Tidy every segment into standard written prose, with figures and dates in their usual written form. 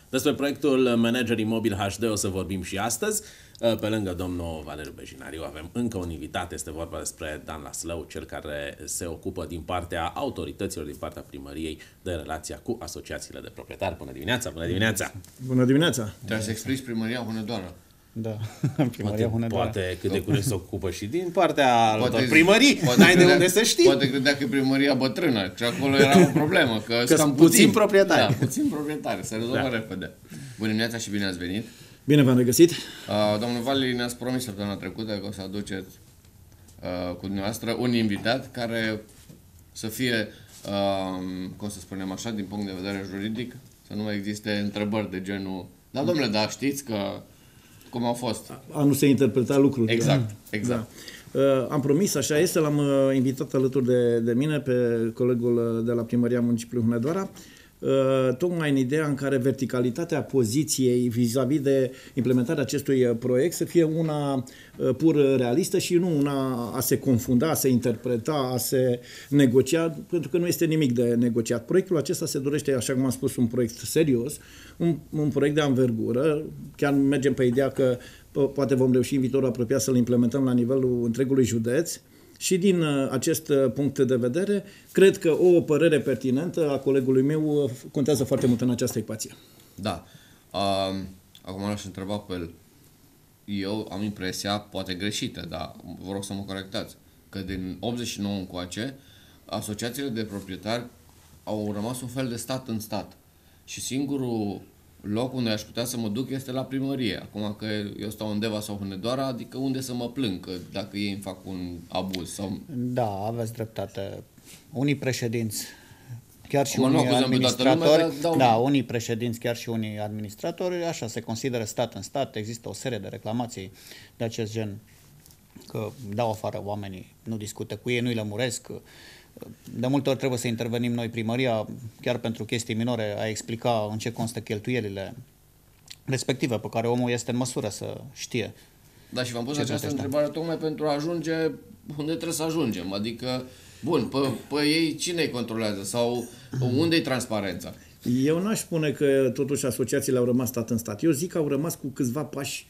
Despre proiectul Manager Imobil HD o să vorbim și astăzi. Pe lângă domnul Valeriu Bejinariu avem încă un invitat. Este vorba despre Dan Laslău, cel care se ocupă din partea autorităților, din partea primăriei, de relația cu asociațiile de proprietari. Bună dimineața! Bună dimineața! Bună dimineața! Trebuie să explici primăria Hunedoara. Da, primăria Hunedoara. Poate cât de curând se ocupă și din partea altor primării. N-ai de unde să știi. Poate credea că e primăria bătrână, și acolo era o problemă. Că sunt puțin proprietari. Da, puțin proprietari, se rezolvă repede. Bună dimineața și bine ați venit. Bine v-am regăsit. Domnul Vali ne-ați promis săptămâna trecută că o să aduceți cu dumneavoastră un invitat care să fie, cum să spunem așa, din punct de vedere juridic, să nu mai existe întrebări de genul da, domnule, dar știți că cum au fost? A nu se interpreta lucrurile. Exact, exact. Da. Am promis, așa este, l-am invitat alături de mine pe colegul de la Primăria Municipiului Hunedoara, tocmai în ideea în care verticalitatea poziției vis-a-vis de implementarea acestui proiect să fie una pur realistă și nu una a se confunda, a se interpreta, a se negocia, pentru că nu este nimic de negociat. Proiectul acesta se dorește, așa cum am spus, un proiect serios, un proiect de anvergură. Chiar mergem pe ideea că poate vom reuși în viitorul apropiat să-l implementăm la nivelul întregului județ. Și din acest punct de vedere, cred că o părere pertinentă a colegului meu contează foarte mult în această ecuație. Da. Acum l-aș întreba pe el. Eu am impresia, poate greșită, dar vă rog să mă corectați, că din 89 încoace, asociațiile de proprietari au rămas un fel de stat în stat. Și singurul loc unde aș putea să mă duc este la primărie. Acum că eu stau în Deva sau Hunedoara, adică unde să mă plâng, că dacă ei îmi fac un abuz sau... Da, aveți dreptate. Unii președinți, chiar și unii administratori, unii președinți, chiar și unii administratori, așa se consideră stat în stat, există o serie de reclamații de acest gen, că dau afară oamenii, nu discută cu ei, nu-i lămuresc. De multe ori trebuie să intervenim noi, primăria, chiar pentru chestii minore, a explica în ce constă cheltuielile respective, pe care omul este în măsură să știe. Da, și v-am pus această întrebare tocmai pentru a ajunge unde trebuie să ajungem. Adică, bun, pe ei cine îi controlează sau unde e transparența? Eu n-aș spune că totuși asociațiile au rămas stat în stat. Eu zic că au rămas cu câțiva pași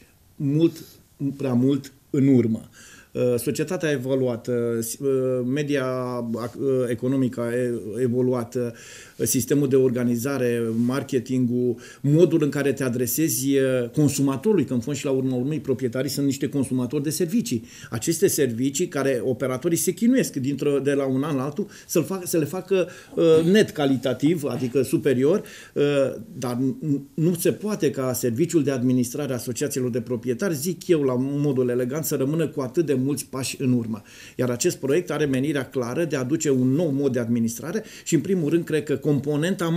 prea mult în urmă. Societatea a evoluat, media economică a evoluat, sistemul de organizare, marketingul, modul în care te adresezi consumatorului, că în fond și la urma urmei proprietarii sunt niște consumatori de servicii. Aceste servicii care operatorii se chinuiesc de la un an la altul să le facă net calitativ, adică superior, dar nu se poate ca serviciul de administrare a asociațiilor de proprietari, zic eu la modul elegant, să rămână cu atât de mulți pași în urmă. Iar acest proiect are menirea clară de a aduce un nou mod de administrare și, în primul rând, cred că componenta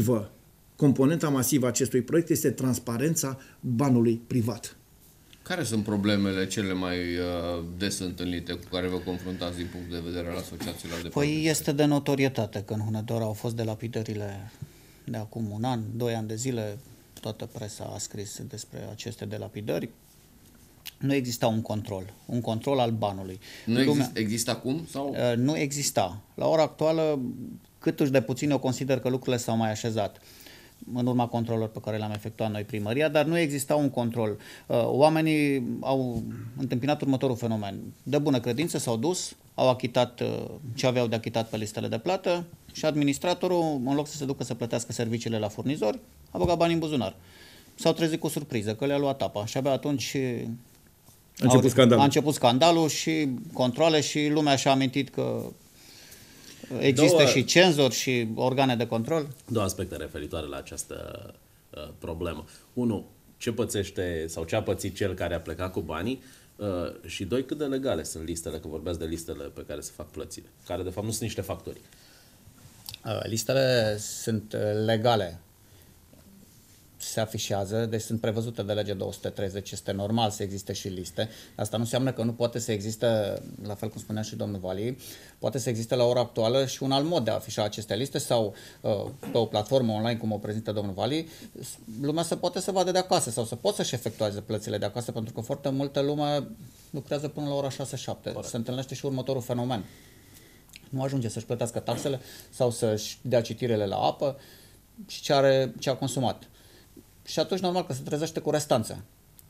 masivă a acestui proiect este transparența banului privat. Care sunt problemele cele mai des întâlnite cu care vă confruntați din punct de vedere al asociațiilor de proprietari? Păi este de notorietate că în Hunedoara au fost delapidările de acum un an, 2 ani de zile, toată presa a scris despre aceste delapidări. Nu exista un control al banului. Există acum? Sau? Nu exista. La ora actuală, câtuși de puțin eu consider că lucrurile s-au mai așezat în urma controlelor pe care le-am efectuat noi primăria, dar nu exista un control. Oamenii au întâmpinat următorul fenomen. De bună credință s-au dus, au achitat ce aveau de achitat pe listele de plată și administratorul, în loc să se ducă să plătească serviciile la furnizori, a băgat bani în buzunar. S-au trezit cu surpriză că le-a luat apa și abia atunci a început scandalul și controle și lumea și-a amintit că există și cenzori și organe de control. Două aspecte referitoare la această problemă. Unu, ce pățește sau ce a pățit cel care a plecat cu banii și doi, cât de legale sunt listele, că vorbeați de listele pe care se fac plățile, care de fapt nu sunt niște factori. Listele sunt legale. Se afișează, deci sunt prevăzute de legea 230, este normal să existe și liste. Asta nu înseamnă că nu poate să existe, la fel cum spunea și domnul Vali, poate să existe la ora actuală și un alt mod de a afișa aceste liste sau pe o platformă online, cum o prezintă domnul Vali, lumea să poate să vadă de acasă sau să poată să-și efectueze plățile de acasă, pentru că foarte multă lume lucrează până la ora 6-7. Se întâlnește și următorul fenomen. Nu ajunge să-și plătească taxele sau să-și dea citirele la apă și ce a consumat. și atunci normal că se trezește cu restanță.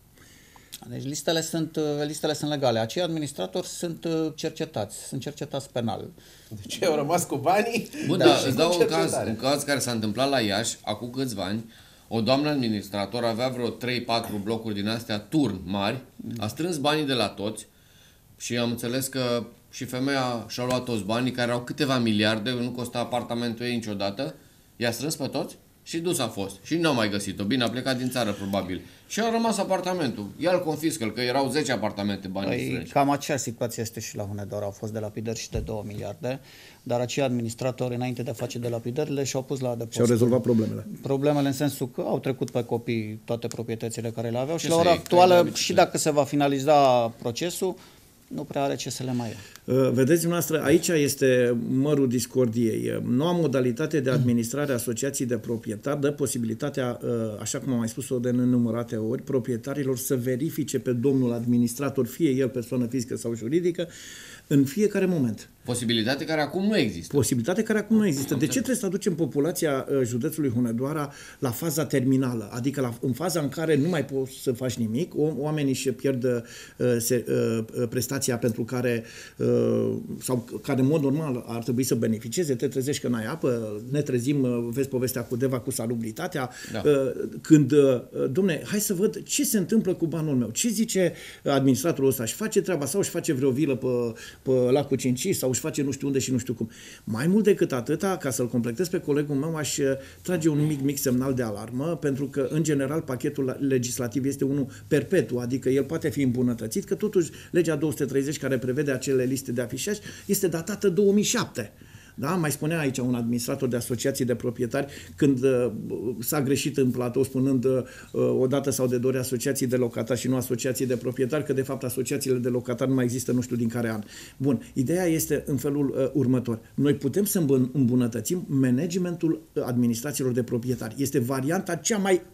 Deci listele sunt legale. Acei administratori sunt cercetați penal. Deci au rămas cu banii. Bun, dar îți dau un caz care s-a întâmplat la Iași, acum câțiva ani. O doamnă administrator avea vreo 3-4 blocuri din astea turn mari, a strâns banii de la toți și am înțeles că și femeia și-a luat toți banii, care erau câteva miliarde, nu costa apartamentul ei niciodată, i-a strâns pe toți și dus a fost. Și nu au mai găsit-o. Bine, a plecat din țară, probabil. Și a rămas apartamentul. Ia-l confiscă-l, că erau 10 apartamente banii strânși. Cam aceeași situație este și la Hunedoara. Au fost delapidări și de 2 miliarde, dar acei administratori, înainte de a face delapidările, și-au pus la adăpost. Și au rezolvat problemele. Problemele în sensul că au trecut pe copii toate proprietățile care le aveau și la ora actuală, și dacă se va finaliza procesul, nu prea are ce să le mai ia. Vedeți dumneavoastră, aici este mărul discordiei. Noua modalitate de administrare a asociației de proprietari dă posibilitatea, așa cum am mai spus-o de nenumărate ori, proprietarilor să verifice pe domnul administrator, fie el persoană fizică sau juridică, în fiecare moment. Posibilitate care acum nu există. Posibilitate care acum nu există. De ce trebuie să aducem populația județului Hunedoara la faza terminală? Adică în faza în care nu mai poți să faci nimic, oamenii își pierd prestația pentru care sau care în mod normal ar trebui să beneficieze, te trezești că n-ai apă, ne trezim, vezi povestea cu Deva, cu salubritatea, când, domne, hai să văd ce se întâmplă cu banul meu, ce zice administratorul ăsta, își face treaba sau își face vreo vilă pe lacul Cinci sau își face nu știu unde și nu știu cum. Mai mult decât atâta, ca să-l completez pe colegul meu, aș trage un mic semnal de alarmă, pentru că, în general, pachetul legislativ este unul perpetu, adică el poate fi îmbunătățit, că totuși legea 230 care prevede acele liste de afișaj este datată 2007. Da? Mai spunea aici un administrator de asociații de proprietari când s-a greșit în platou spunând odată sau de 2 ori asociații de locatari și nu asociații de proprietari, că de fapt asociațiile de locatari nu mai există nu știu din care an. Bun, ideea este în felul următor. Noi putem să îmbunătățim managementul administrațiilor de proprietari. Este varianta cea mai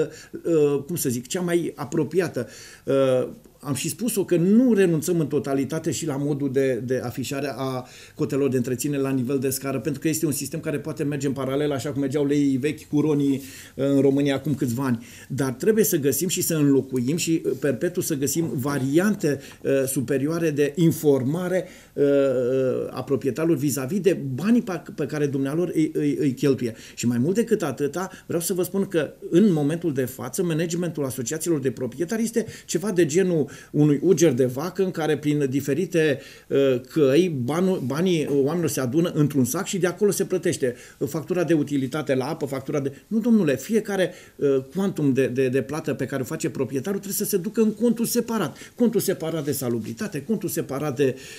cea mai apropiată. Am și spus-o că nu renunțăm în totalitate și la modul de afișare a cotelor de întreținere la nivel de scară, pentru că este un sistem care poate merge în paralel, așa cum mergeau leii vechi cu ronii în România acum câțiva ani. Dar trebuie să găsim și să înlocuim și perpetu să găsim variante superioare de informare a proprietarilor vis-a-vis de banii pe care dumnealor îi cheltuie. Și mai mult decât atâta, vreau să vă spun că în momentul de față, managementul asociațiilor de proprietari este ceva de genul unui uger de vacă în care prin diferite căi banii oamenilor se adună într-un sac și de acolo se plătește factura de utilitate la apă, factura de... Nu, domnule, fiecare quantum de plată pe care o face proprietarul trebuie să se ducă în contul separat. Contul separat de salubritate, contul separat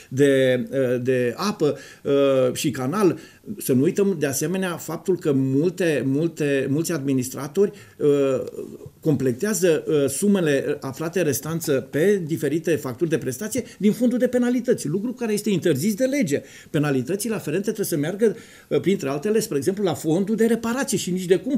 de apă și canal. Să nu uităm de asemenea faptul că mulți administratori completează sumele aflate în restanță pe diferite facturi de prestație din fondul de penalități, lucru care este interzis de lege. Penalitățile aferente trebuie să meargă, printre altele, spre exemplu, la fondul de reparație și nici de cum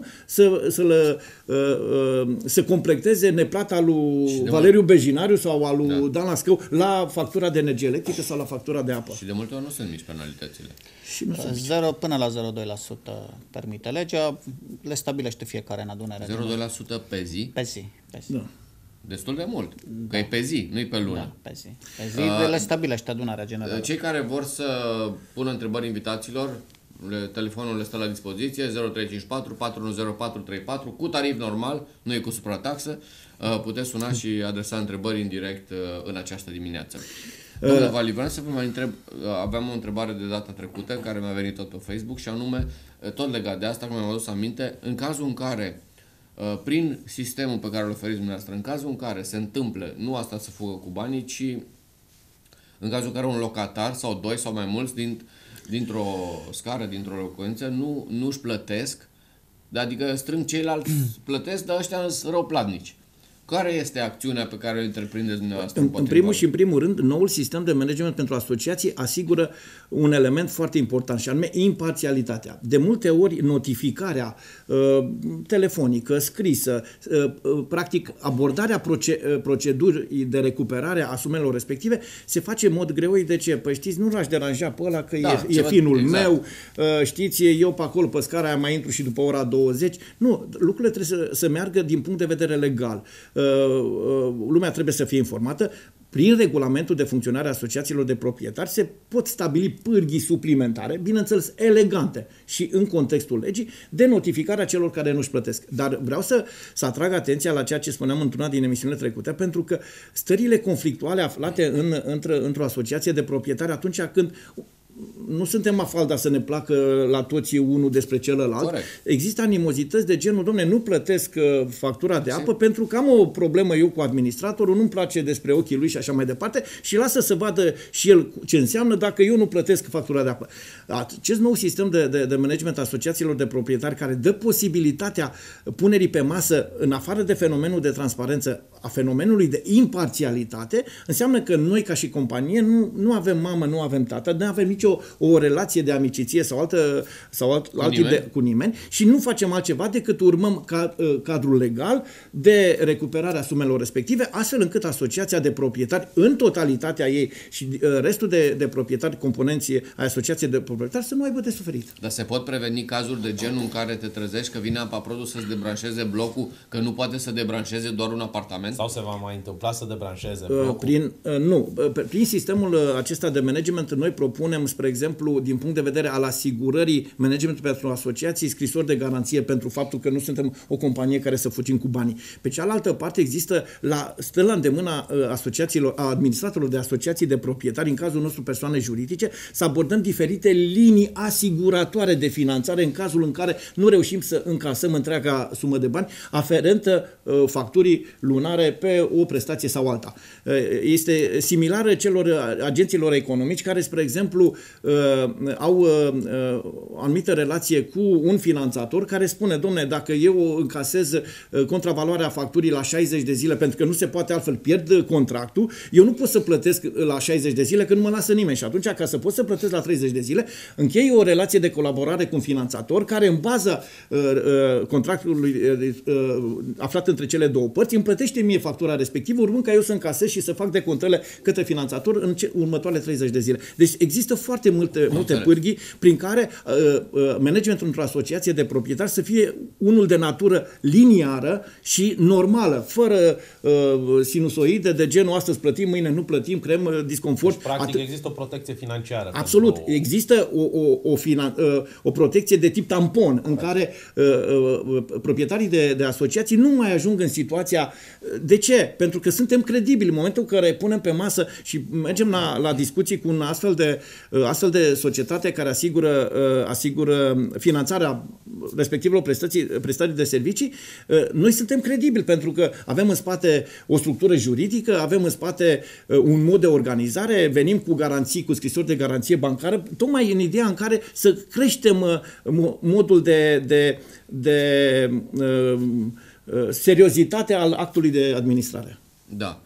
să completeze neplata lui Valeriu Bejinariu sau a lui Dan Lascău la factura de energie electrică sau la factura de apă. Și de multe ori nu sunt mici penalitățile. Până la 0,2% permite legea, le stabilește fiecare în adunare. 0,2% pe zi? Pe zi. Da. Destul de mult, că e pe zi, nu e pe lună. Da, pe zi. Pe zi le stabilește adunarea generală. Cei care vor să pună întrebări invitaților, telefonul le stă la dispoziție, 0354 410 434, cu tarif normal, nu e cu suprataxă. Puteți suna și adresa întrebări în direct în această dimineață. Domnule Vali, vreau să vă mai întreb, aveam o întrebare de data trecută care mi-a venit tot pe Facebook și anume, tot legat de asta, cum mi-am adus aminte, în cazul în care, prin sistemul pe care îl oferiți dumneavoastră, în cazul în care se întâmplă, nu asta să fugă cu banii, ci în cazul în care un locatar sau 2 sau mai mulți dintr-o scară, dintr-o locuință, nu își plătesc, adică strâng ceilalți plătesc, dar ăștia sunt răuplatnici. Care este acțiunea pe care o întreprindeți dumneavoastră? În primul și în primul rând, noul sistem de management pentru asociații asigură un element foarte important și anume imparțialitatea. De multe ori notificarea telefonică, scrisă, practic abordarea procedurii de recuperare a sumelor respective se face în mod greoi. De ce? Păi știți, nu l-aș deranja pe ăla că e finul meu, știți, eu pe acolo pe scara aia mai intru și după ora 20. Nu, lucrurile trebuie să meargă din punct de vedere legal. Lumea trebuie să fie informată. Prin regulamentul de funcționare a asociațiilor de proprietari se pot stabili pârghii suplimentare, bineînțeles elegante și în contextul legii, de notificarea celor care nu-și plătesc. Dar vreau să atrag atenția la ceea ce spuneam într-una din emisiunile trecute, pentru că stările conflictuale aflate într-o asociație de proprietari atunci când nu suntem mafalda să ne placă la toți unul despre celălalt. Corect. Există animozități de genul, domne, nu plătesc factura de apă pentru că am o problemă eu cu administratorul, nu-mi place despre ochii lui și așa mai departe și lasă să vadă și el ce înseamnă dacă eu nu plătesc factura de apă. Acest nou sistem de management a asociațiilor de proprietari care dă posibilitatea punerii pe masă, în afară de fenomenul de transparență, a fenomenului de imparțialitate, înseamnă că noi ca și companie nu avem mamă, nu avem tată, nu avem nicio o relație de amiciție cu nimeni și nu facem altceva decât urmăm cadrul legal de recuperare a sumelor respective, astfel încât asociația de proprietari în totalitatea ei și restul de proprietari, componenții ai asociației de proprietari să nu aibă de suferit. Dar se pot preveni cazuri de genul în care te trezești că vine Apaprodul să-ți debranșeze blocul, că nu poate să debranșeze doar un apartament? Sau se va mai întâmpla să debranșeze blocul? Prin sistemul acesta de management noi propunem, spre exemplu, din punct de vedere al asigurării managementului pentru asociații, scrisori de garanție pentru faptul că nu suntem o companie care să fugim cu banii. Pe cealaltă parte stă la îndemâna administratorilor de asociații de proprietari, în cazul nostru persoane juridice, să abordăm diferite linii asiguratoare de finanțare în cazul în care nu reușim să încasăm întreaga sumă de bani aferentă facturii lunare pe o prestație sau alta. Este similară celor agenților economici care, spre exemplu, au o anumită relație cu un finanțator care spune, domne, dacă eu încasez contravaloarea facturii la 60 de zile, pentru că nu se poate altfel, pierd contractul, eu nu pot să plătesc la 60 de zile, că nu mă lasă nimeni. Și atunci, ca să pot să plătesc la 30 de zile, închei o relație de colaborare cu un finanțator care, în baza contractului aflat între cele două părți, îmi plătește mie factura respectivă, urmând ca eu să încasez și să fac decontările către finanțator în următoarele 30 de zile. Deci există foarte multe pârghii prin care managementul într-o asociație de proprietari să fie unul de natură liniară și normală, fără sinusoide de genul astăzi plătim, mâine nu plătim, creăm disconfort. Deci, practic există o protecție financiară. Absolut. Există o protecție de tip tampon în care proprietarii de asociații nu mai ajung în situația. De ce? Pentru că suntem credibili. În momentul în care punem pe masă și mergem la discuții cu un astfel de societate care asigură finanțarea respectivelor prestații de servicii, noi suntem credibili pentru că avem în spate o structură juridică, avem în spate un mod de organizare, venim cu garanții, cu scrisori de garanție bancară, tocmai în ideea în care să creștem modul de seriozitate al actului de administrare. Da.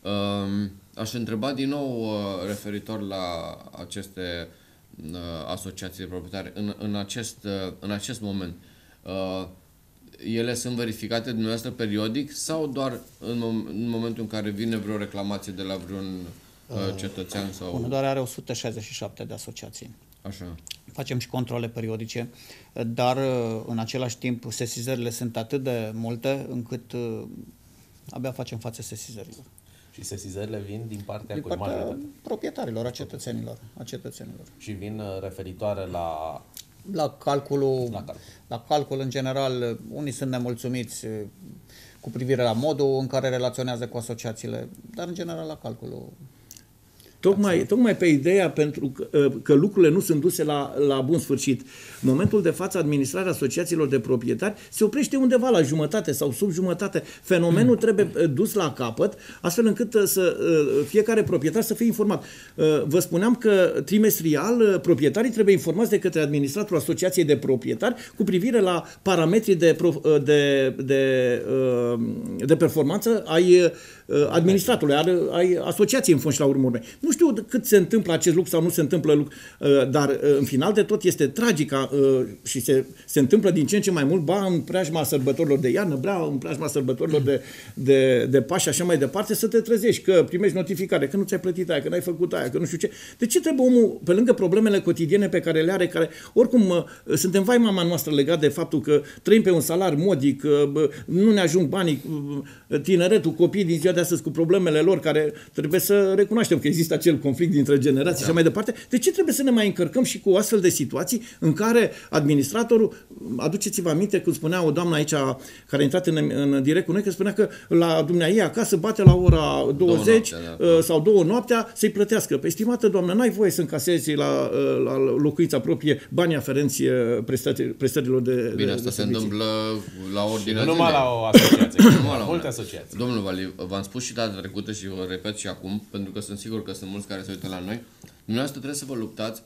Aș întreba din nou referitor la aceste asociații de proprietari. În acest moment, ele sunt verificate de dumneavoastră periodic sau doar în momentul în care vine vreo reclamație de la vreun cetățean? Sau... Doar are 167 de asociații. Așa. Facem și controle periodice, dar în același timp sesizările sunt atât de multe încât abia facem față sesizărilor. Și sesizările vin din partea proprietarilor, a cetățenilor. Și vin referitoare la calcul în general. Unii sunt nemulțumiți cu privire la modul în care relaționează cu asociațiile, dar în general la calculul Tocmai pe ideea pentru că lucrurile nu sunt duse la bun sfârșit. În momentul de față, administrarea asociațiilor de proprietari se oprește undeva la jumătate sau sub jumătate. Fenomenul trebuie dus la capăt, astfel încât fiecare proprietar să fie informat. Vă spuneam că trimestrial proprietarii trebuie informați de către administratorul asociației de proprietari cu privire la parametrii de performanță ai administratorului, ai asociației în fond și la urmă urmei. Nu știu cât se întâmplă acest lucru sau nu se întâmplă, dar în final de tot este tragic și se întâmplă din ce în ce mai mult, ba în preajma sărbătorilor de iarnă, ba în preajma sărbătorilor de Paști și așa mai departe, să te trezești că primești notificare, că nu ți-ai plătit aia, că n-ai făcut aia, că nu știu ce. De ce trebuie omul, pe lângă problemele cotidiene pe care le are, care oricum suntem vai mama noastră legat de faptul că trăim pe un salar modic, nu ne ajung banii, tineretul, copiii din ziua de astăzi cu problemele lor, care trebuie să recunoaștem că există acel conflict dintre generații și așa mai departe. De ce trebuie să ne mai încărcăm și cu astfel de situații în care administratorul, aduceți-vă aminte când spunea o doamnă aici care a intrat în direct cu noi, că spunea că la dumneavoastră acasă bate la ora 20 sau 2 noaptea să-i plătească. Păi, stimată doamnă, n-ai voie să încasezi la locuința proprie banii aferenți prestărilor de Bine, asta se întâmplă la ordinea Nu numai la o asociație, la multe asociații. Domnul Vali, v-am spus și data trecută și vă repet și acum, pentru că sunt sigur că sunt mulți care se uită la noi, dumneavoastră trebuie să vă luptați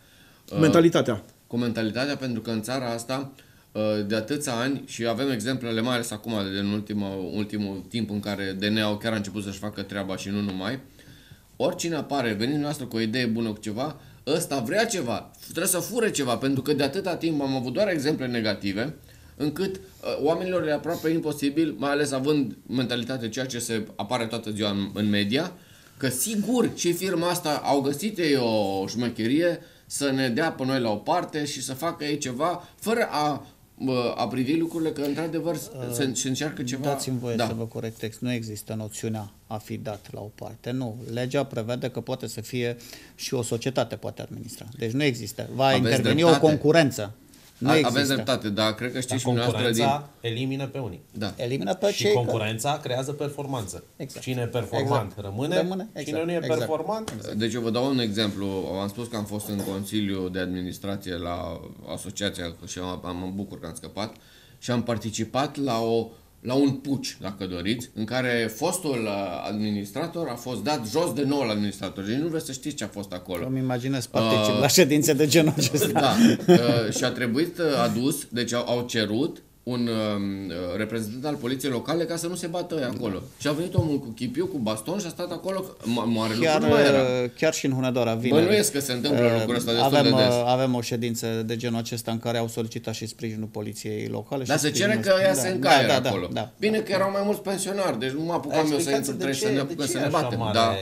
cu mentalitatea, pentru că în țara asta de atâția ani, și avem exemplele mai ales acum din ultimul timp în care DNA-ul chiar a început să-și facă treaba și nu numai, oricine apare, venind noastră cu o idee bună cu ceva, ăsta vrea ceva, trebuie să fure ceva, pentru că de atâta timp am avut doar exemple negative, încât oamenilor le aproape imposibil, mai ales având mentalitatea ceea ce se apare toată ziua în media, că sigur și firma asta au găsit ei o șmecherie să ne dea pe noi la o parte și să facă ei ceva, fără a privi lucrurile că într-adevăr se încearcă ceva. Dați-mi voie să vă corectez. Nu există noțiunea a fi dat la o parte. Nu. Legea prevede că poate să fie și o societate poate administra. Deci nu există. Va interveni o concurență. Aveți dreptate, dar cred că știți și concurența elimină pe unii. Da. Elimină pe și concurența creează performanță. Exact. Cine e performant rămâne, cine nu e performant. Deci eu vă dau un exemplu. Am spus că am fost în Consiliul de Administrație la asociația și mă bucur că am scăpat și am participat la un puci, dacă doriți, în care fostul administrator a fost dat jos de nou administrator. Deci nu vreți să știți ce a fost acolo. Îmi imaginez particip la ședințe de genul acesta. Da. Și a trebuit adus, deci au cerut un reprezentant al poliției locale ca să nu se bată ăia acolo. Și a venit omul cu chipiu, cu baston și a stat acolo. Mare lucru nu era. Chiar și în Hunedoara vine. Bănuiesc că se întâmplă lucrul ăsta destul de des. Avem o ședință de genul acesta în care au solicitat și sprijinul poliției locale. Dar se cere că ea se încaie acolo. Bine că erau mai mulți pensionari, deci nu mă apucam eu să intru, trebuie să ne apucăm să ne batem.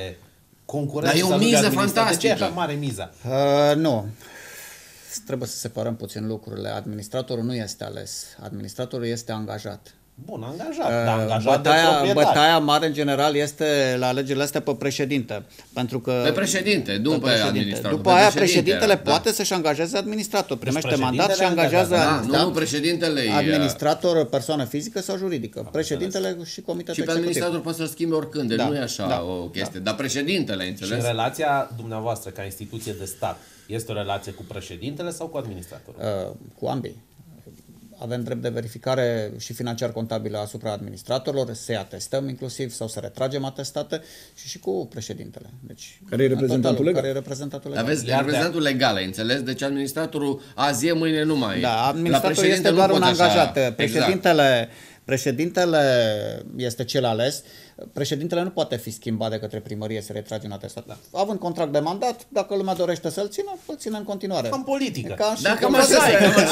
Dar e o miză fantastică. De ce e așa mare miza? Nu. Trebuie să separăm puțin lucrurile. Administratorul nu este ales. Administratorul este angajat. Bun, angajat, dar angajat de proprietar. Bătaia mare, în general, este la alegerile astea pe președinte. Pentru că pe președinte, după administrator. După aia, președintele poate să-și angajeze administrator. Primește mandat și angajează nu președintele administrator, persoană fizică sau juridică. Președintele și comitetul executiv. Și pe administrator poate să-l schimbe oricând, deci nu e așa o chestie. Dar președintele, înțeles? Și relația dumneavoastră ca instituție de stat este o relație cu președintele sau cu administratorul? Cu ambii. Avem drept de verificare și financiar-contabilă asupra administratorilor, să-i atestăm inclusiv sau să retragem atestate și cu președintele. Deci, care e reprezentantul legal? Aveți reprezentantul legal, înțeles? Deci administratorul azi e, mâine nu mai e. Da, administratorul este doar un angajat. Președintele este cel ales. Președintele nu poate fi schimbat de către primărie să retrage un atestat. Da. Având contract de mandat, dacă lumea dorește să-l țină, îl ține în continuare. Cam politică. Cam așa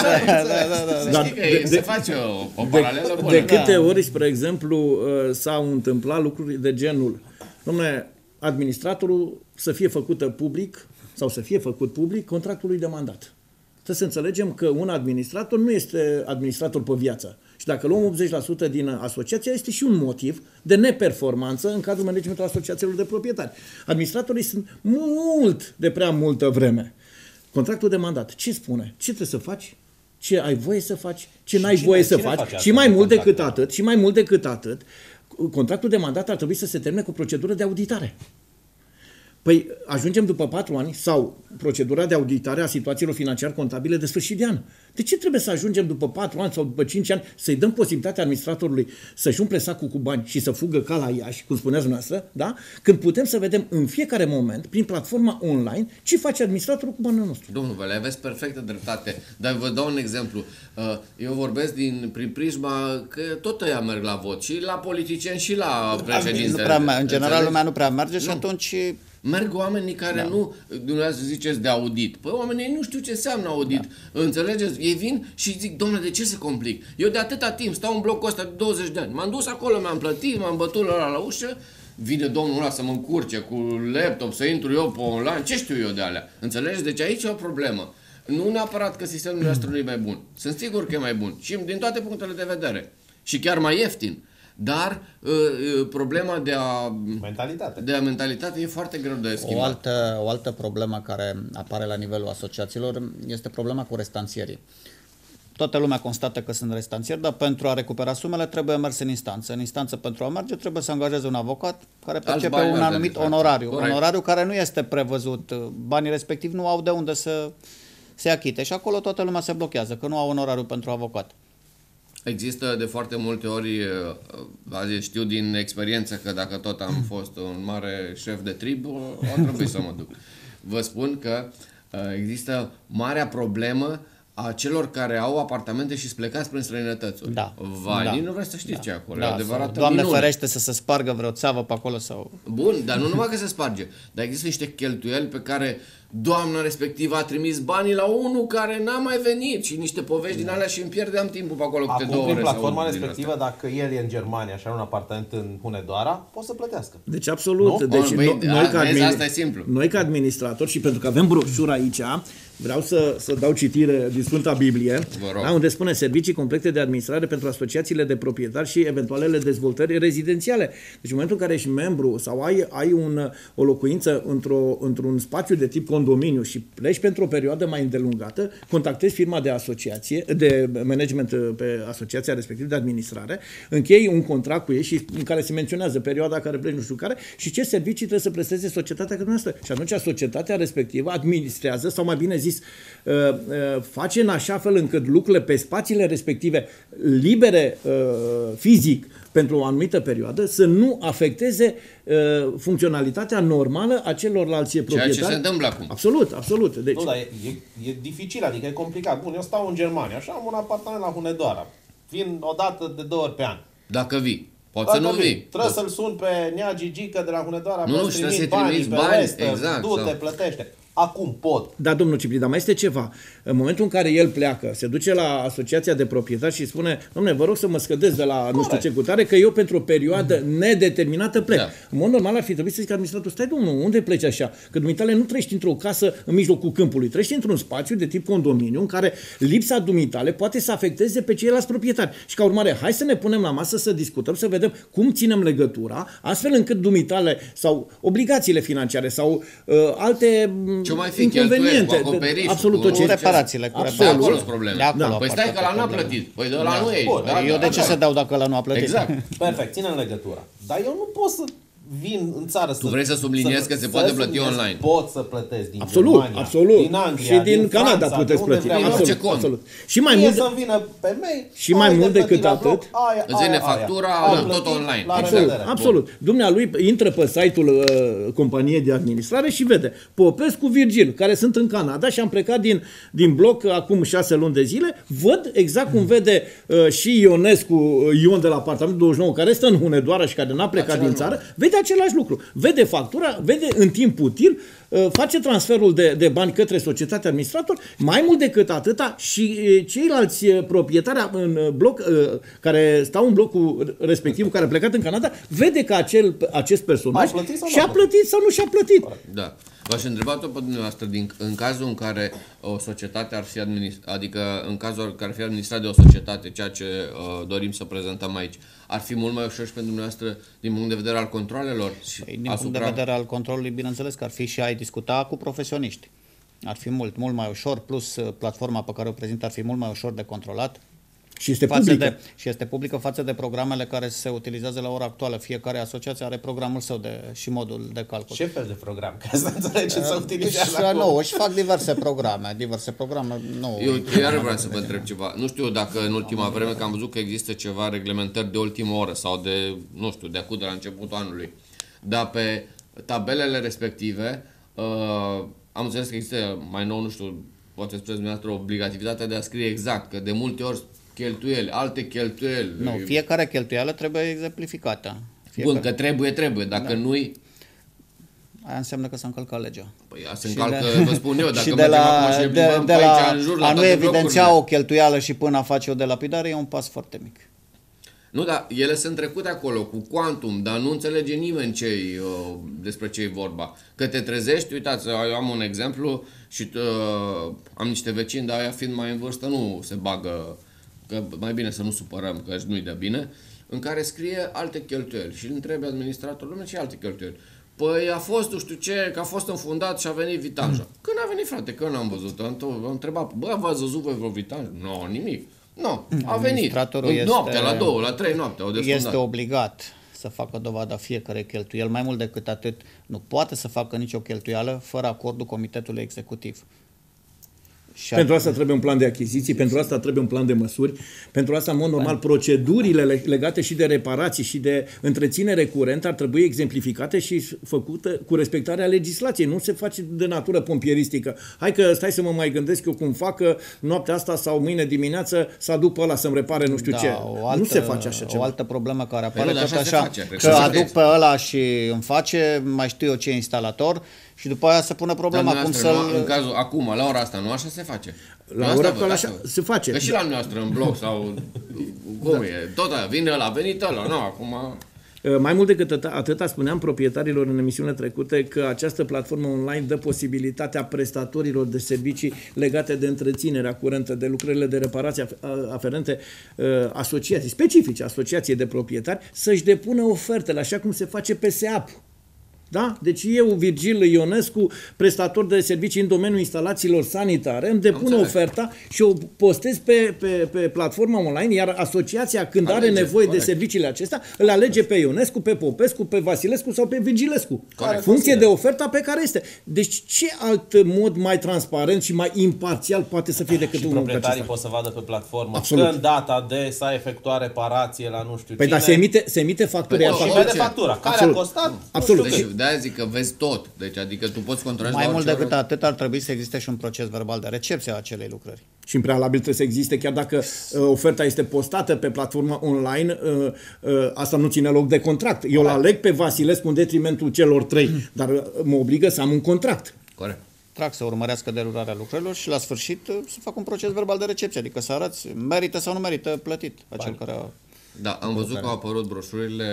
e. Știi că se face o paralelă bună. De câte ori, spre exemplu, s-au întâmplat lucruri de genul, dom'le, administratorul să fie făcută public sau să fie făcut public contractul lui de mandat. Trebuie să înțelegem că un administrator nu este administrator pe viață. Și dacă luăm 80% din asociația, este și un motiv de neperformanță în cadrul managementului asociațiilor de proprietari. Administratorii sunt de prea multă vreme. Contractul de mandat, ce spune? Ce trebuie să faci? Ce ai voie să faci? Ce n-ai voie să faci? Și mai mult decât atât, contractul de mandat ar trebui să se termine cu procedură de auditare. Păi ajungem după 4 ani sau procedura de auditare a situațiilor financiar-contabile de sfârșit de an. De ce trebuie să ajungem după 4 ani sau după 5 ani să-i dăm posibilitatea administratorului să-și umple sacul cu bani și să fugă ca la Iași, cum spuneați dumneavoastră, da? Când putem să vedem în fiecare moment, prin platforma online, ce face administratorul cu banul nostru? Domnul Vele, aveți perfectă dreptate, dar vă dau un exemplu. Eu vorbesc prin prisma că tot ăia merg la vot, și la politicieni și la președintele. În general lumea nu prea merge și atunci... Merg oamenii care nu, dumneavoastră ziceți de audit. Păi oamenii nu știu ce înseamnă audit. Înțelegeți? Ei vin și zic, domnule, de ce se complic? Eu de atâta timp stau în blocul ăsta de 20 de ani. M-am dus acolo, mi-am plătit, m-am bătut la ușă, vine domnul ăla să mă încurce cu laptop, să intru eu pe online, ce știu eu de alea? Înțelegeți? Deci aici e o problemă. Nu neapărat că sistemul nostru nu e mai bun. Sunt sigur că e mai bun. Și din toate punctele de vedere. Și chiar mai ieftin. Dar problema de mentalitate e foarte greu de schimbat. O altă problemă care apare la nivelul asociațiilor este problema cu restanțierii. Toată lumea constată că sunt restanțieri, dar pentru a recupera sumele trebuie mers în instanță. În instanță, pentru a merge, trebuie să angajeze un avocat care percepe un anumit onorariu. Corect. Onorariu care nu este prevăzut. Banii respectivi nu au de unde să se achite. Și acolo toată lumea se blochează, că nu au onorariu pentru avocat. Există de foarte multe ori, știu din experiență că dacă tot am fost un mare șef de trib, a trebuit să mă duc. Vă spun că există marea problemă a celor care au apartamente și plecați prin străinătățuri. Da. Vai, nu vreți să știți ce acolo. Da, adevărat. Doamne ferește să se spargă vreo țeavă pe acolo sau... Bun, dar nu numai că se sparge, dar există niște cheltuieli pe care doamna respectivă a trimis banii la unul care n-a mai venit și niște povești din alea și îmi pierdeam timpul pe acolo câte 2 ore. Acum, prin platforma respectivă, dacă el e în Germania și are un apartament în Hunedoara, poate să plătească. Deci absolut. Nu? Deci, asta e simplu. Noi ca administratori, și pentru că avem broșură aici, vreau să dau citire din Sfânta Biblie, unde spune servicii complete de administrare pentru asociațiile de proprietari și eventualele dezvoltări rezidențiale. Deci în momentul în care ești membru sau ai o locuință într-un spațiu de tip condominiu și pleci pentru o perioadă mai îndelungată, contactezi firma de asociație, de management pe asociația respectivă de administrare, închei un contract cu ei și în care se menționează perioada care pleci nu știu care și ce servicii trebuie să presteze societatea noastră. Și atunci societatea respectivă administrează, sau mai bine zis, face în așa fel încât lucrurile pe spațiile respective libere fizic pentru o anumită perioadă să nu afecteze funcționalitatea normală a celorlalți proprietari. Ceea ce se întâmplă acum. Absolut, absolut. Deci... Nu, dar e dificil, adică e complicat. Bun, eu stau în Germania, așa am un apartament la Hunedoara. Vin o dată de 2 ori pe an. Dacă vii. Poți să nu vii. Trebuie să-l sun pe Nea Gigică de la Hunedoara, nu, și trebuie să-i trimiți bani, exact. Du-te, plătește. Acum pot. Da, domnul Ciprian, dar mai este ceva. În momentul în care el pleacă, se duce la asociația de proprietari și spune, dom'le, vă rog să mă scădeți de la nu știu ce cutare, că eu pentru o perioadă nedeterminată plec. Da. În mod normal ar fi trebuit să zic administratorul, stai domnul, unde pleci așa? Că dumitale nu trăiești într-o casă în mijlocul câmpului, trăiești într-un spațiu de tip condominiu în care lipsa dumitale poate să afecteze pe ceilalți proprietari. Și ca urmare, hai să ne punem la masă să discutăm, să vedem cum ținem legătura, astfel încât dumitale sau obligațiile financiare sau alte ce mai fi inconveniente, cu acoperiș, absolut tot ce reparațiile, cu reparațiile. Acolo sunt probleme. Da. Păi stai că ăla n-a plătit. Păi de ăla nu e. Eu de ce să dau dacă ăla nu a plătit? Exact. Perfect, ține în legătura. Dar eu nu pot să vin în țară Tu vrei să subliniezi că se poate plăti online. Pot să plătesc din absolut, Germania, absolut. din Anglia, și din Canada puteți plăti. Absolut. Și mai mult să vină pe mail. Și mai mult decât atât, îți vine factura tot online. Absolut. Dumnealui intră pe site-ul companiei de administrare și vede Popescu Virgil, care sunt în Canada și am plecat din bloc acum 6 luni de zile, văd exact cum vede și Ionescu, Ion de la apartamentul 29, care stă în Hunedoara și care n-a plecat din țară, vede același lucru. Vede factura, vede în timp util, face transferul de bani către societatea administrator, mai mult decât atâta și ceilalți proprietari în bloc, care stau în blocul respectiv, care a plecat în Canada, vede că acest personaj și-a plătit sau nu și-a plătit. Da. V-aș întreba tot pe dumneavoastră, în cazul în care o societate ar fi adică în cazul în care ar fi administrat de o societate, ceea ce dorim să prezentăm aici, ar fi mult mai ușor și pentru dumneavoastră din punct de vedere al controlelor? Din punct de vedere al controlului, bineînțeles că ar fi și ai discuta cu profesioniști. Ar fi mult mai ușor, plus platforma pe care o prezint ar fi mult mai ușor de controlat. Și este publică. Și este publică față de programele care se utilizează la ora actuală. Fiecare asociație are programul său și modul de calcul. Ce fel de program? Ca să înțelegeți să utilizează Și, acum. nu, își fac diverse programe. Nu. Eu iar vreau să vă întreb ceva. Nu știu dacă în ultima vreme, că am văzut că există ceva reglementări de ultimă oră sau de, nu știu, de acum de la începutul anului. Dar pe tabelele respective am înțeles că există mai nou, nu știu, poate spuneți dumneavoastră, obligativitatea de a scrie exact, că de multe ori cheltuieli, alte cheltuieli. Nu, fiecare cheltuială trebuie exemplificată. Bun, că trebuie. Dacă nu-i... Aia înseamnă că s-a încălcat legea. Păi ea se încalcă, vă spun eu, dacă și mergem acum și plimbăm pe aici în jur la a nu toate evidenția blocurile. o cheltuială și până a face o delapidare e un pas foarte mic. Nu, dar ele sunt trecute acolo cu quantum, dar nu înțelege nimeni despre ce e vorba. Că te trezești, uitați, eu am un exemplu și am niște vecini, dar aia fiind mai în vârstă nu se bagă, că mai bine să nu supărăm, că nu-i de bine, în care scrie alte cheltuieli și îl întrebe administratorul, lumea, ce alte cheltuieli? Păi a fost, nu știu ce, că a fost înfundat și a venit vitaja. Când a venit, frate, că n-am văzut. Am întrebat, bă, v-ați văzut voi vreo vitajă? Nu, nimic. Nu, a venit. În noaptea, la 2, la 3 noaptea, au desfundat. Este obligat să facă dovada fiecare cheltuiel. Mai mult decât atât, nu poate să facă nicio cheltuială fără acordul comitetului executiv. Și pentru asta trebuie un plan de achiziții, pentru asta trebuie un plan de măsuri, pentru asta, în mod normal, procedurile legate și de reparații și de întreținere curentă ar trebui exemplificate și făcute cu respectarea legislației. Nu se face de natură pompieristică. Hai că stai să mă mai gândesc eu cum fac noaptea asta sau mâine dimineață să aduc pe ăla să-mi repare nu știu ce. Nu se face așa ceva. O altă problemă care apare Păi, tot așa, face, că aduc pe ăla și îmi face, mai știu eu ce instalator, și după aia se pune problema cum să... În cazul, acum, la ora asta, nu așa se face? La ora actuală așa se face. Că și la noastră, în bloc sau... Cum e? Tot aia, vine ăla, a venit ăla, nu, acum... Mai mult decât atâta, spuneam proprietarilor în emisiune trecute că această platformă online dă posibilitatea prestatorilor de servicii legate de întreținerea curentă, de lucrările de reparație aferente asociații, specifice asociației de proprietari, să-și depună ofertele, așa cum se face pe SEAP. Da? Deci eu, Virgil Ionescu, prestator de servicii în domeniul instalațiilor sanitare, îmi depun oferta și o postez pe platforma online, iar asociația, când are nevoie de serviciile acestea, îl alege pe Ionescu, pe Popescu, pe Vasilescu sau pe Virgilescu. În funcție de oferta pe care este. Deci ce alt mod mai transparent și mai imparțial poate să fie decât și unul acesta? proprietarii pot să vadă pe platformă Absolut. când data de s-a efectuat reparație la nu știu Păi cine. dar se emite factura. Și vede factura. Care a costat? Absolut. Deci, de-aia zic că vezi tot. Deci, adică tu poți controla Mai mult decât atât ar trebui să existe și un proces verbal de recepție a acelei lucrări. Și în prealabil trebuie să existe, chiar dacă oferta este postată pe platforma online, asta nu ține loc de contract. Eu îl aleg pe Vasilescu în detrimentul celor 3, dar mă obligă să am un contract. Corect. Trag să urmărească derularea lucrărilor și la sfârșit să fac un proces verbal de recepție, adică să arăți merită sau nu merită plătit acel care a... Da, am văzut că au apărut broșurile.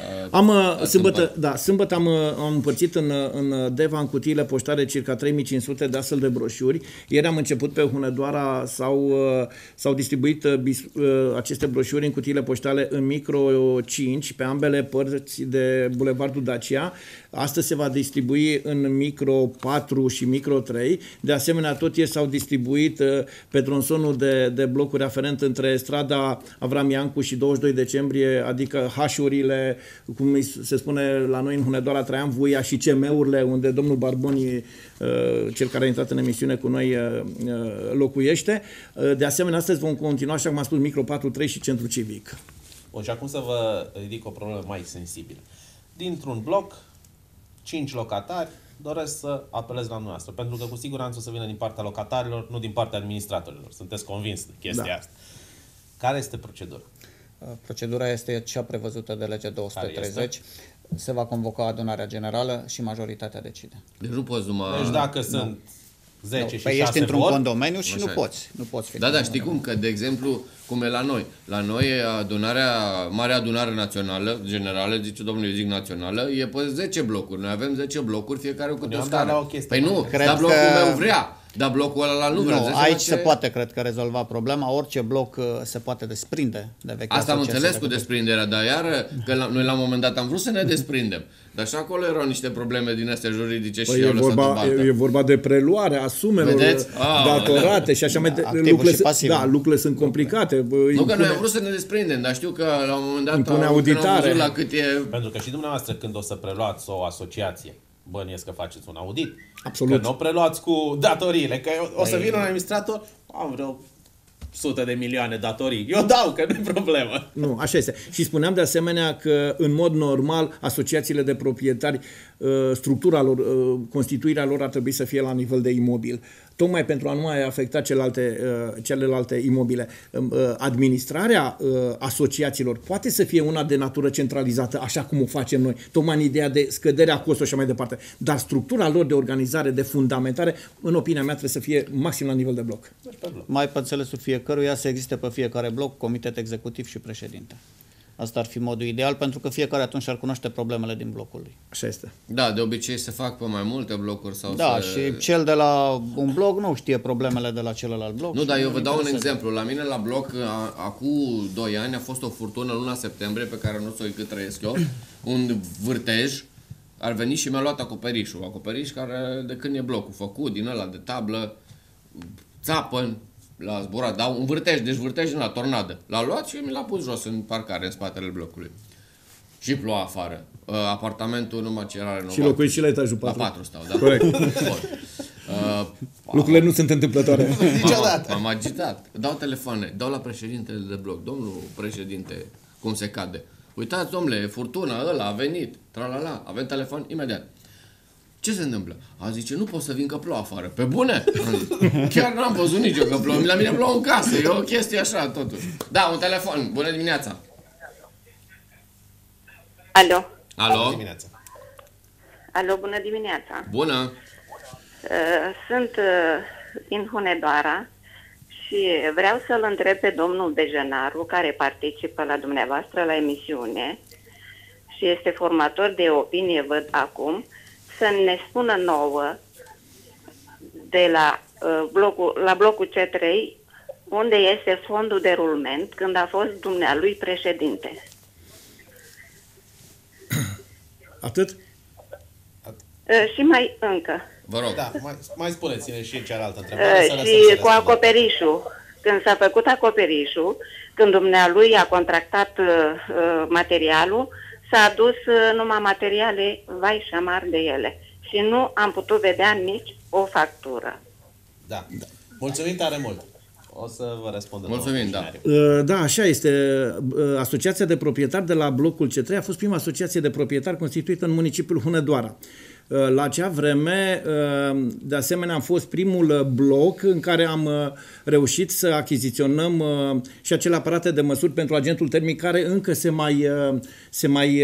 Sâmbătă am împărțit în Deva, în cutiile poștare, circa 3500 de astfel de broșuri. Ieri am început pe Hunedoara, s-au distribuit aceste broșuri în cutiile poștale în micro 5, pe ambele părți de Bulevardul Dacia. Astăzi se va distribui în micro 4 și micro 3. De asemenea, tot ieri s-au distribuit pe tronsonul de blocuri aferent între strada Avram Iancu și 22 decembrie, adică H-urile, cum se spune la noi în Hunedoara, Traian Vuia, și CM-urile, unde domnul Barboni, cel care a intrat în emisiune cu noi, locuiește. De asemenea, astăzi vom continua, așa cum am spus, micro 4-3 și centru civic. Bun, și acum să vă ridic o problemă mai sensibilă. Dintr-un bloc, 5 locatari doresc să apelez la noastră, pentru că cu siguranță o să vină din partea locatarilor, nu din partea administratorilor. Sunteți convins de chestia asta. Care este procedura? Procedura este cea prevăzută de legea 230. Se va convoca adunarea generală și majoritatea decide. Deci nu poți numai... Deci dacă sunt 10 și 6 ești într-un vor, condomeniu și Așa nu poți fi. Da, știi cum? Că, de exemplu, cum e la noi. La noi e Marea Adunare Națională, generală, zice domnul, eu zic națională, e pe 10 blocuri. Noi avem 10 blocuri, fiecare cu o scară. Păi nu, dar blocul meu vrea. Dar blocul ăla nu vrea. Nu, aici se poate, cred că, rezolva problema. Orice bloc se poate desprinde de vechea Asta am asociație înțeles cu desprinderea, dar iar că noi la un moment dat am vrut să ne desprindem. Dar și acolo erau niște probleme din astea juridice și i-au lăsat în baltă. E vorba de preluarea sumelor datorate și așa mai lucrurile sunt complicate. Nu că noi am vrut să ne desprindem, dar știu că la un moment dat am văzut la cât e... Pentru că și dumneavoastră când o să preluați o asociație, bănuiesc că faceți un audit. Absolut. Că nu o preluați cu datoriile, că o să vină un administrator, am vreo 100 de milioane datorii. Eu dau, că nu-i problemă. Nu, așa este. Și spuneam de asemenea că, în mod normal, asociațiile de proprietari, structura lor, constituirea lor ar trebui să fie la nivel de imobil. Tocmai pentru a nu mai afecta celelalte imobile. Administrarea asociațiilor poate să fie una de natură centralizată, așa cum o facem noi, tocmai în ideea de scăderea costurilor și mai departe. Dar structura lor de organizare, de fundamentare, în opinia mea, trebuie să fie maxim la nivel de bloc. Mai pe înțelesul fiecăruia să existe pe fiecare bloc comitet executiv și președinte. Asta ar fi modul ideal, pentru că fiecare atunci ar cunoaște problemele din blocul lui. Așa este. Da, de obicei se fac pe mai multe blocuri sau și cel de la un bloc nu știe problemele de la celălalt bloc. Nu, dar eu vă dau un exemplu. La mine la bloc, acum 2 ani, a fost o furtună luna septembrie, pe care nu știu cât trăiesc eu, un vârtej, ar veni și mi-a luat acoperișul. Acoperiș care, de când e blocul făcut, din ăla de tablă, țapăn, l-a zburat, dar un vârtej, deci vârtej din la tornadă. L-a luat și mi l-a pus jos în parcare, în spatele blocului. Și ploua afară. Apartamentul numai ce era renovat. Și locuiți și la etajul 4. La 4 stau, da. Corect. Lucrurile nu sunt întâmplătoare. Niciodată. M-am agitat. Dau telefoane, dau la președintele de bloc. Domnul președinte, cum se cade? Uitați, domnule, furtuna ăla a venit. Tralala, avem telefon imediat. Ce se întâmplă? A zice, nu pot să vin că plouă afară. Pe bune? Chiar n-am văzut nici eu că plouă. La mine plouă în casă. E o chestie așa, totuși. Da, un telefon. Bună dimineața. Alo. Alo? Bună dimineața. Alo, bună dimineața. Bună. Sunt din Hunedoara și vreau să-l întreb pe domnul Bejenaru, care participă la dumneavoastră la emisiune și este formator de opinie, văd acum, să ne spună nouă de la blocul C3 unde este fondul de rulment când a fost dumnealui președinte. Atât? Și mai încă. Vă rog. Da, mai spuneți-ne și cealaltă întrebare. Și cu acoperișul. Când s-a făcut acoperișul, când dumnealui a contractat materialul, s-a adus numai materiale vai și amar de ele. Și nu am putut vedea nici o factură. Da. Mulțumim tare mult. O să vă răspund. Mulțumim, da. Da, așa este. Asociația de proprietari de la blocul C3 a fost prima asociație de proprietari constituită în municipiul Hunedoara. La acea vreme, de asemenea, am fost primul bloc în care am reușit să achiziționăm și acele aparate de măsuri pentru agentul termic care încă se mai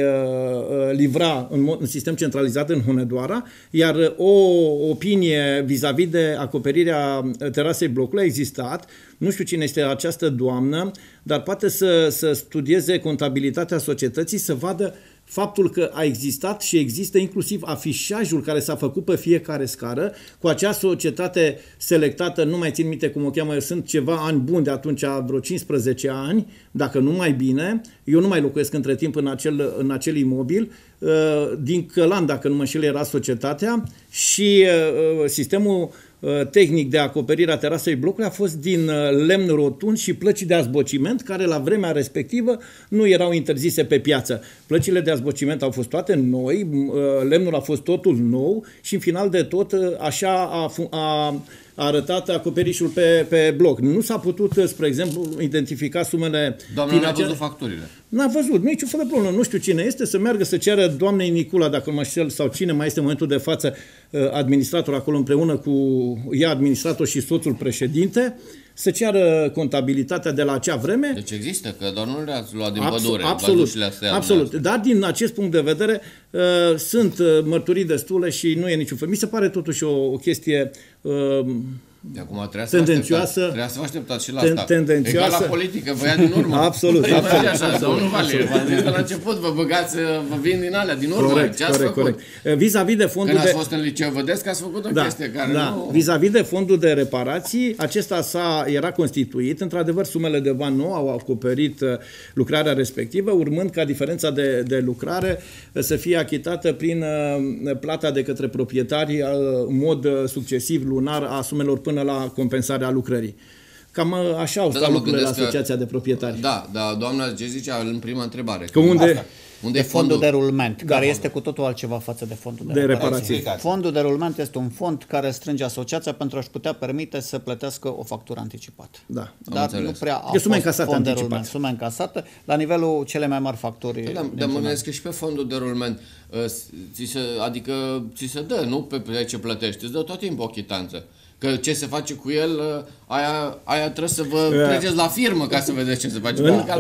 livra în sistem centralizat în Hunedoara, iar o opinie vis-a-vis de acoperirea terasei blocului a existat. Nu știu cine este această doamnă, dar poate să studieze contabilitatea societății, să vadă faptul că a existat și există inclusiv afișajul care s-a făcut pe fiecare scară cu acea societate selectată, nu mai țin minte cum o cheamă, sunt ceva ani buni de atunci, vreo 15 ani, dacă nu mai bine. Eu nu mai locuiesc între timp în acel imobil. Din Călan, dacă nu mă înșel, era societatea și sistemul tehnic de acoperire a terasei blocului a fost din lemn rotund și plăci de azbociment, care la vremea respectivă nu erau interzise pe piață. Plăcile de azbociment au fost toate noi, lemnul a fost totul nou și în final de tot așa a arătat acoperișul pe bloc. Nu s-a putut, spre exemplu, identifica sumele. Doamna n-a văzut facturile. N-a văzut, niciun fel de problemă. Nu știu cine este, să meargă să ceară doamnei Nicula, dacă nu mă știu, sau cine mai este în momentul de față administrator acolo împreună cu ea, administrator și soțul președinte, să ceară contabilitatea de la acea vreme. Deci există, că doar nu le-ați luat din pădure. Absolut. Dar din acest punct de vedere sunt mărturii destule și nu e niciun fel. Mi se pare totuși o chestie Acum tendențioasă. Trebuia să vă așteptați și la asta. Tendențioasă. Egal la politică, vă ia din urmă. Absolut. Păi, așa, domnul Valie, v-am zis că la început vă băgați, vă vin din alea, din urmă. Corect. Vis-a-vis de fondul Când ați fost în liceu, vedeți că ați făcut o chestie care nu... Vis-a-vis de fondul de reparații, acesta era constituit. Într-adevăr, sumele de bani nu au acoperit lucrarea respectivă, urmând ca diferența de lucrare să fie achitată prin plata de către proprietari în mod succesiv lunar a sumelor până la compensarea lucrării. Cam așa au stat lucrurile la Asociația de Proprietari. Da, doamna ce zicea în prima întrebare. Că unde e fondul de rulment, care este cu totul altceva față de fondul de reparații. Fondul de rulment este un fond care strânge asociația pentru a-și putea permite să plătească o factură anticipată. Da. Dar nu prea a sume încasate fond de rulment. Sume încasate la nivelul cele mai mari facturi. Dar mă gândesc că și pe fondul de rulment, adică ți se dă, nu pe ce plătești, îți dă tot timpul o chitanță. Că ce se face cu el, aia trebuie să vă treceți la firmă ca să vedeți ce se face.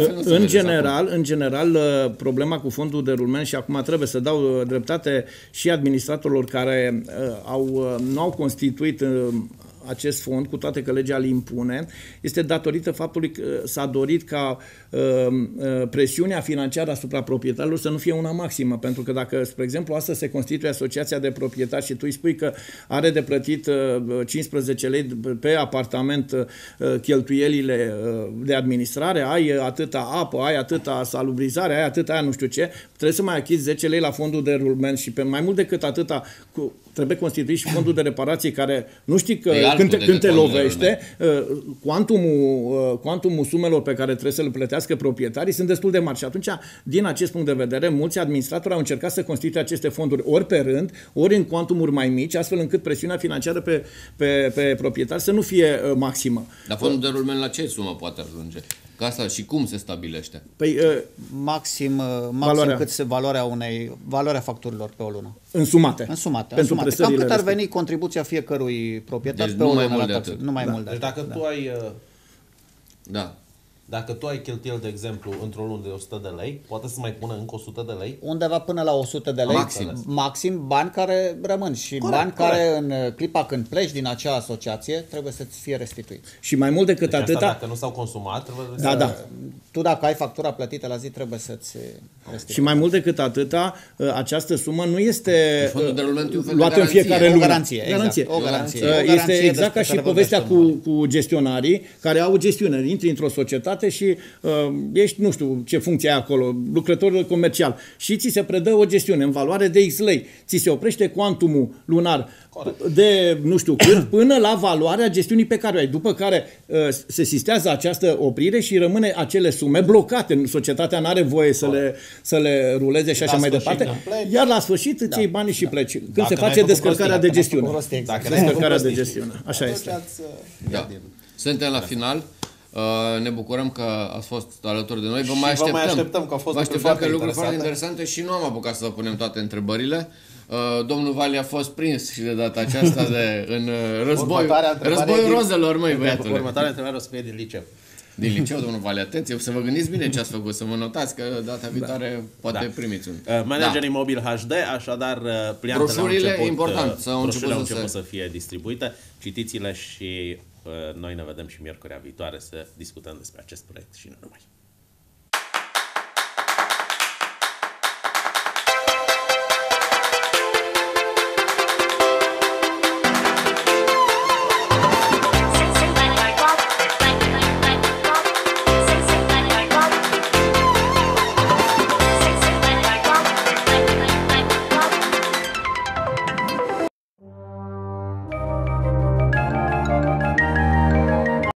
În general, problema cu fondul de rulment, și acum trebuie să dau dreptate și administratorilor care nu au constituit acest fond, cu toate că legea îl impune, este datorită faptului că s-a dorit ca presiunea financiară asupra proprietarilor să nu fie una maximă. Pentru că dacă, spre exemplu, astăzi se constituie Asociația de Proprietari și tu îi spui că are de plătit 15 lei pe apartament cheltuielile de administrare, ai atâta apă, ai atâta salubrizare, ai atâta nu știu ce, trebuie să mai achizi 10 lei la fondul de rulment și pe mai mult decât atâta trebuie constituit și fondul de reparație care nu știi că când te lovește, cuantumul sumelor pe care trebuie să le plătească proprietarii sunt destul de mari. Și atunci, din acest punct de vedere, mulți administratori au încercat să constituie aceste fonduri ori pe rând, ori în cuantumuri mai mici, astfel încât presiunea financiară pe proprietari să nu fie maximă. Dar fondul de rulment la ce sumă poate ajunge? Ca asta și cum se stabilește? Păi, maxim cât valoarea facturilor pe o lună. Însumate. Pentru cam cât ar veni contribuția fiecărui proprietar pe o lună la taxe. Nu mai mult de atât. Deci dacă tu ai... Da. Dacă tu ai cheltuieli, de exemplu, într-o lună de 100 de lei, poate să mai pună încă 100 de lei? Undeva până la 100 de lei. Maxim bani care rămân și care în clipa când pleci din acea asociație trebuie să-ți fie restituiți. Și mai mult decât atâta... dacă nu s-au consumat, trebuie Tu dacă ai factura plătită la zi, trebuie să-ți restitui. Și mai mult decât atâta, această sumă nu este luată în fiecare lună. O garanție. Este exact ca și povestea cu gestionarii care au gestiune. Intri într-o societate și ești, nu știu ce funcție ai acolo, lucrător comercial și ți se predă o gestiune în valoare de X lei. Ți se oprește cuantumul lunar de nu știu cât până la valoarea gestiunii pe care o ai. După care se sistează această oprire și rămâne acele sume blocate. Societatea nu are voie să le ruleze și așa mai departe. Iar la sfârșit îți iei banii și pleci. Când se face descărcarea de gestiune. Descărcarea de gestiune. Așa este. Suntem la final. Ne bucurăm că ați fost alături de noi. Vă mai așteptăm că au fost lucruri foarte interesante și nu am apucat să vă punem toate întrebările. Domnul Valie a fost prins și de data aceasta în războiul rozelor, măi, băiatule. Următoarea întrebare o să fie din liceu. Din liceu, domnul Valie, atenție, să vă gândiți bine ce ați făcut, să vă notați că data viitoare poate primiți un. Manager Imobil HD, așadar broșurile important au început să fie distribuite. Citiți-le și noi ne vedem și miercurea viitoare să discutăm despre acest proiect și nu numai.